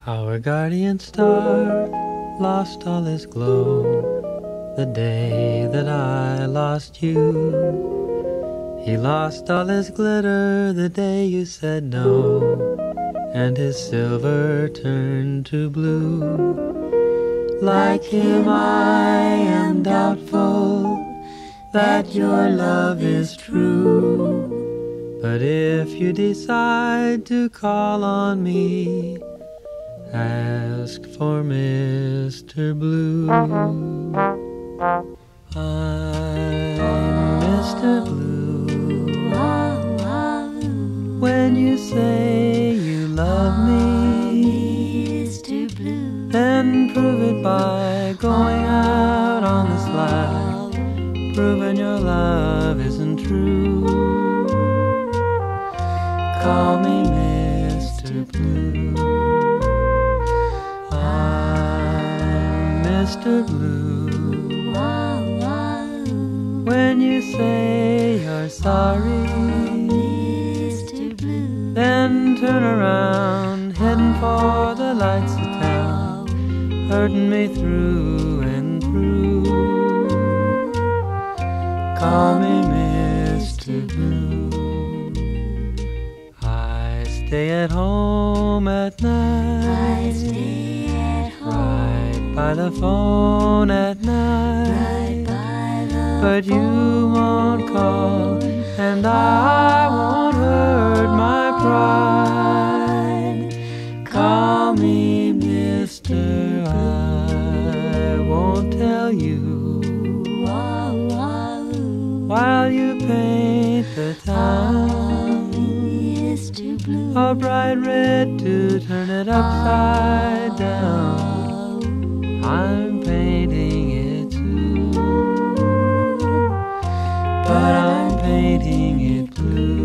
Our guardian star lost all his glow the day that I lost you. He lost all his glitter the day you said no, and his silver turned to blue. Like him I am doubtful that your love is true, but if you decide to call on me, ask for Mr. Blue. I'm Mr. Blue. When you say you love me, Mr. Blue, then prove it by going out on the slide, proving your love isn't true. Call me Mr. Blue. I'm Mr. Blue. When you say you're sorry, Mr. Blue, then turn around, heading for the lights of town, hurting me through and through. Call me Mr. Blue. I stay at home at night, I stay at home right by the phone at night, right by the but you won't call, and I won't hurt my pride. Call me Mr. I won't tell you while you paint the town Mr. Blue, a bright red to turn it upside down. I'm painting it too, but I'm painting it blue.